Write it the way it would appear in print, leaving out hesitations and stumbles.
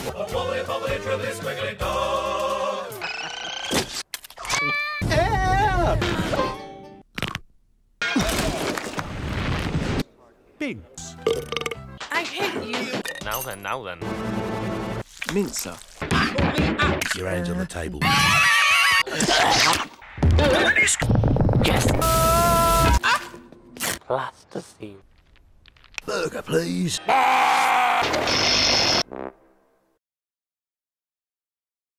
A wobbly, bobbly, dribbly, squiggly dog. Binks. I hate you. Now then. Mincer. Your hands on the table. Yes. Plasticine. Burger, please.